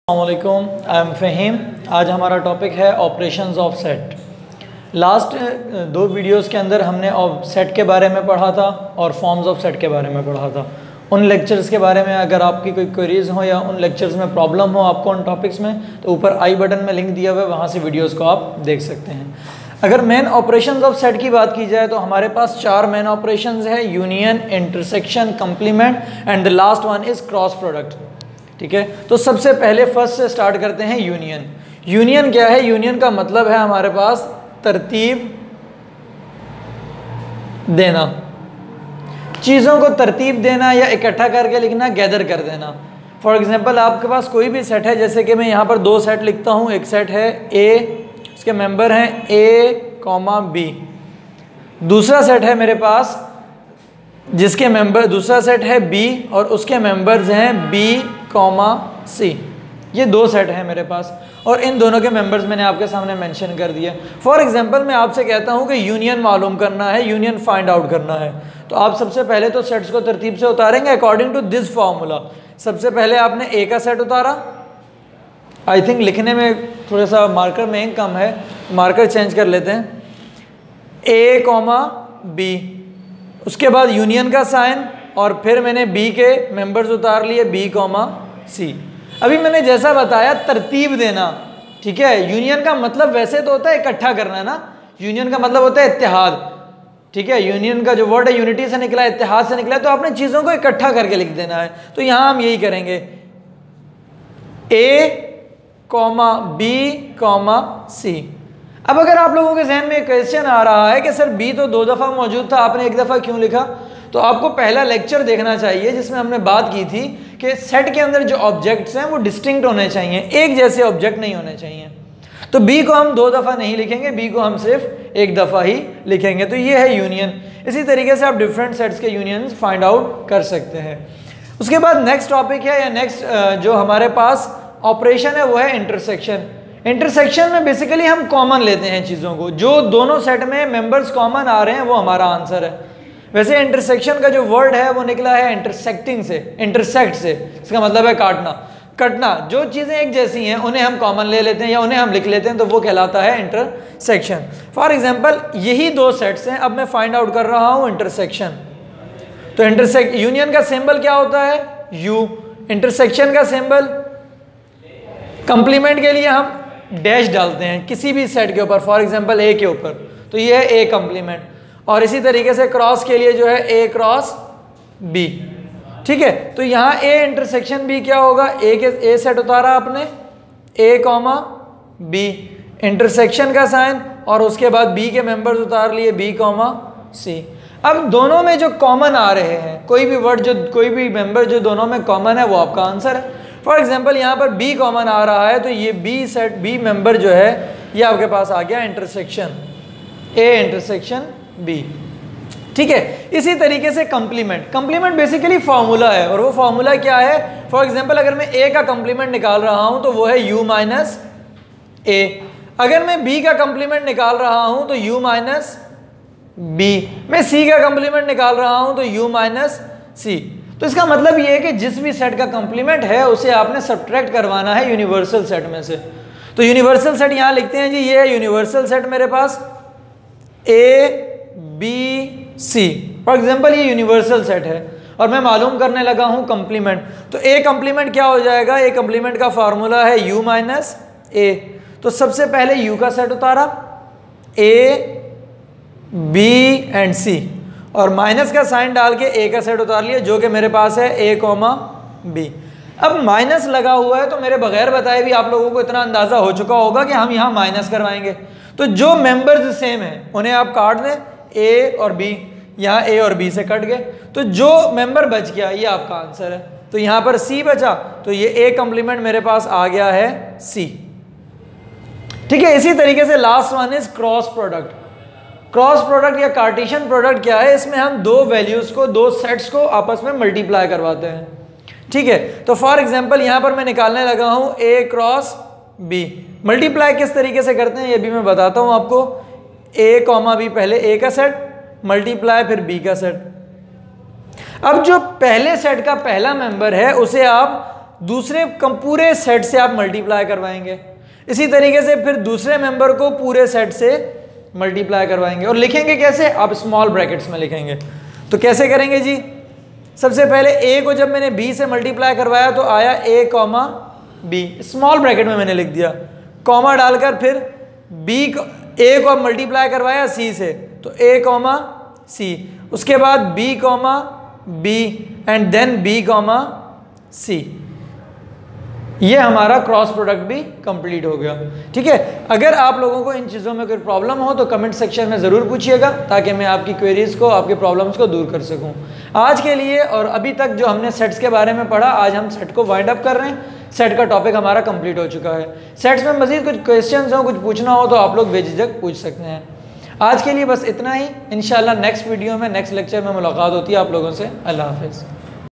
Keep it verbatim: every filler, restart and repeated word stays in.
अस्सलामुअलैकुम, I am Faheem. आज हमारा टॉपिक है ऑपरेशंस ऑफ सेट। लास्ट दो वीडियोस के अंदर हमने सेट के बारे में पढ़ा था और फॉर्म्स ऑफ सेट के बारे में पढ़ा था। उन लेक्चर्स के बारे में अगर आपकी कोई क्वेरीज हो या उन लेक्चर्स में प्रॉब्लम हो आपको उन टॉपिक्स में, तो ऊपर आई बटन में लिंक दिया हुआ है, वहाँ से वीडियोज़ को आप देख सकते हैं। अगर मेन ऑपरेशंस ऑफ सेट की बात की जाए तो हमारे पास चार मेन ऑपरेशंस है: union, intersection, complement and the last one is cross product. ठीक है, तो सबसे पहले फर्स्ट से स्टार्ट करते हैं यूनियन। यूनियन क्या है? यूनियन का मतलब है हमारे पास तरतीब देना, चीज़ों को तरतीब देना या इकट्ठा करके लिखना, गैदर कर देना। फॉर एग्जांपल आपके पास कोई भी सेट है, जैसे कि मैं यहाँ पर दो सेट लिखता हूँ। एक सेट है ए, उसके मेंबर हैं ए कॉमा बी। दूसरा सेट है मेरे पास जिसके मेंबर दूसरा सेट है बी और उसके मेंबर्स हैं बी कॉमा सी। ये दो सेट हैं मेरे पास और इन दोनों के मेंबर्स मैंने आपके सामने मेंशन कर दिए। फॉर एग्जांपल मैं आपसे कहता हूं कि यूनियन मालूम करना है, यूनियन फाइंड आउट करना है, तो आप सबसे पहले तो सेट्स को तरतीब से उतारेंगे अकॉर्डिंग टू दिस फार्मूला। सबसे पहले आपने ए का सेट उतारा। आई थिंक लिखने में थोड़ा सा मार्कर में इंक कम है, मार्कर चेंज कर लेते हैं। ए कॉमा बी, उसके बाद यूनियन का साइन और फिर मैंने बी के मेंबर्स उतार लिए बी कॉमा सी। अभी मैंने जैसा बताया तरतीब देना, ठीक है। यूनियन का मतलब वैसे तो होता है इकट्ठा करना ना, यूनियन का मतलब होता है इत्तेहाद, ठीक है। यूनियन का जो वर्ड है यूनिटी से निकला है, इत्तेहाद से निकला है, तो आपने चीज़ों को इकट्ठा करके लिख देना है। तो यहाँ हम यही करेंगे, A comma B comma C. अब अगर आप लोगों के जहन में एक क्वेश्चन आ रहा है कि सर बी तो दो दफ़ा मौजूद था, आपने एक दफ़ा क्यों लिखा, तो आपको पहला लेक्चर देखना चाहिए जिसमें हमने बात की थी कि सेट के अंदर जो ऑब्जेक्ट्स हैं वो डिस्टिंक्ट होने चाहिए, एक जैसे ऑब्जेक्ट नहीं होने चाहिए। तो बी को हम दो दफ़ा नहीं लिखेंगे, बी को हम सिर्फ एक दफ़ा ही लिखेंगे। तो ये है यूनियन। इसी तरीके से आप डिफरेंट सेट्स के यूनियंस फाइंड आउट कर सकते हैं। उसके बाद नेक्स्ट टॉपिक है या नेक्स्ट जो हमारे पास ऑपरेशन है वो है इंटरसेक्शन। इंटरसेक्शन में बेसिकली हम कॉमन लेते हैं चीज़ों को, जो दोनों सेट में मेंबर्स कॉमन आ रहे हैं वो हमारा आंसर है। वैसे इंटरसेक्शन का जो वर्ड है वो निकला है इंटरसेक्टिंग से, इंटरसेक्ट से, इसका मतलब है काटना, कटना। जो चीज़ें एक जैसी हैं उन्हें हम कॉमन ले लेते हैं या उन्हें हम लिख लेते हैं, तो वो कहलाता है इंटरसेक्शन। फॉर एग्जाम्पल यही दो सेट्स हैं, अब मैं फाइंड आउट कर रहा हूँ इंटरसेक्शन। तो इंटरसेक्ट यूनियन का सिंबल क्या होता है? यू। इंटरसेक्शन का सिंबल, कंप्लीमेंट के लिए हम डैश डालते हैं किसी भी सेट के ऊपर, फॉर एग्जांपल ए के ऊपर, तो ये है ए कंप्लीमेंट। और इसी तरीके से क्रॉस के लिए जो है ए क्रॉस बी, ठीक है। तो यहाँ ए इंटरसेक्शन बी क्या होगा? ए के ए सेट उतारा आपने, ए कॉमा बी, इंटरसेक्शन का साइन और उसके बाद बी के मेंबर्स उतार लिए बी कॉमा सी। अब दोनों में जो कॉमन आ रहे हैं, कोई भी वर्ड जो कोई भी मेंबर जो दोनों में कॉमन है वो आपका आंसर है। फॉर एग्जाम्पल यहाँ पर बी कॉमन आ रहा है, तो ये बी सेट बी मेंबर जो है ये आपके पास आ गया इंटरसेक्शन ए इंटरसेक्शन बी, ठीक है। इसी तरीके से कंप्लीमेंट, कंप्लीमेंट बेसिकली फॉर्मूला है और वो फॉर्मूला क्या है? फॉर एग्जाम्पल अगर मैं ए का कंप्लीमेंट निकाल रहा हूँ तो वो है यू माइनस ए। अगर मैं बी का कंप्लीमेंट निकाल रहा हूँ तो यू माइनस बी। मैं सी का कंप्लीमेंट निकाल रहा हूँ तो यू माइनस सी। तो इसका मतलब ये है कि जिस भी सेट का कंप्लीमेंट है उसे आपने सब्ट्रैक्ट करवाना है यूनिवर्सल सेट में से। तो यूनिवर्सल सेट यहाँ लिखते हैं जी, ये है यूनिवर्सल सेट मेरे पास A B C. For example ये यूनिवर्सल सेट है और मैं मालूम करने लगा हूँ कंप्लीमेंट। तो ए कंप्लीमेंट क्या हो जाएगा? ए कंप्लीमेंट का फार्मूला है यू माइनस ए। तो सबसे पहले यू का सेट उतारा, ए बी एंड सी, और माइनस का साइन डाल के ए का सेट उतार लिया जो कि मेरे पास है ए कॉमा बी। अब माइनस लगा हुआ है तो मेरे बगैर बताए भी आप लोगों को इतना अंदाज़ा हो चुका होगा कि हम यहाँ माइनस करवाएंगे। तो जो मेंबर्स सेम हैं उन्हें आप काट दें, ए और बी, यहाँ ए और बी से कट गए, तो जो मेंबर बच गया ये आपका आंसर है। तो यहाँ पर सी बचा, तो ये ए कंप्लीमेंट मेरे पास आ गया है सी, ठीक है। इसी तरीके से last one is cross product. Cross product या कार्टेशियन प्रोडक्ट क्या है? इसमें हम दो वैल्यूज़ को, दो सेट्स को आपस में मल्टीप्लाई करवाते हैं, ठीक है। तो फॉर एग्जांपल यहाँ पर मैं निकालने लगा हूँ ए क्रॉस बी। मल्टीप्लाई किस तरीके से करते हैं ये भी मैं बताता हूँ आपको। ए कॉमा बी, पहले ए का सेट मल्टीप्लाई फिर बी का सेट। अब जो पहले सेट का पहला मेंबर है उसे आप दूसरे कम पूरे सेट से आप मल्टीप्लाई करवाएंगे। इसी तरीके से फिर दूसरे मेंबर को पूरे सेट से मल्टीप्लाई करवाएंगे। और लिखेंगे कैसे? आप स्मॉल ब्रैकेट्स में लिखेंगे। तो कैसे करेंगे जी? सबसे पहले ए को जब मैंने बी से मल्टीप्लाई करवाया तो आया A comma B, small bracket में मैंने लिख दिया, कॉमा डालकर फिर बी को ए को मल्टीप्लाई करवाया सी से, तो ए कॉमा सी, उसके बाद B comma B and then B comma C. ये हमारा क्रॉस प्रोडक्ट भी कंप्लीट हो गया। ठीक है, अगर आप लोगों को इन चीज़ों में कोई प्रॉब्लम हो तो कमेंट सेक्शन में ज़रूर पूछिएगा ताकि मैं आपकी क्वेरीज को, आपके प्रॉब्लम्स को दूर कर सकूं। आज के लिए और अभी तक जो हमने सेट्स के बारे में पढ़ा, आज हम सेट को वाइंड अप कर रहे हैं। सेट का टॉपिक हमारा कंप्लीट हो चुका है। सेट्स में मज़ीद कुछ क्वेश्चन हो, कुछ पूछना हो तो आप लोग बेझिझक पूछ सकते हैं। आज के लिए बस इतना ही। इंशाल्लाह नेक्स्ट वीडियो में, नेक्स्ट लेक्चर में मुलाकात होती है आप लोगों से। अल्लाह हाफिज़।